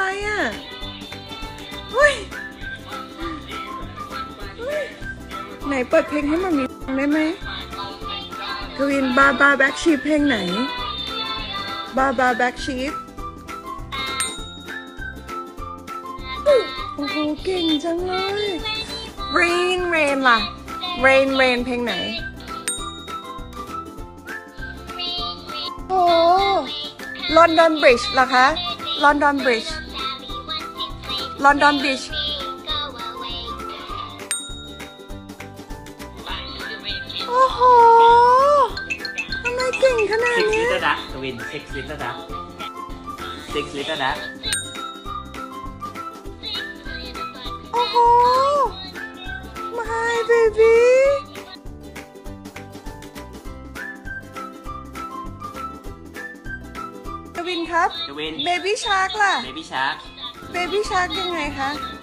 อะไรอ่ะเฮ้ยไหนเปิดเพลงให้มันมีฟังได้ไหมกวินบาแบ็กชีพเพลงไหนบาแบ็กชีพโอ้โหเก่งจังเลย Rain ล่ะ Rain เพลงไหนโอ้ London Bridge ล่ะคะ London Bridge โอ้โหทำไมเก่งขนาด Six นี้ Little Duck กวิน Six Little Duck Six Little Duck โอ้โห My baby กวินครับกวิน Baby Shark ล่ะ Baby Shark Baby Shark ยังไงคะ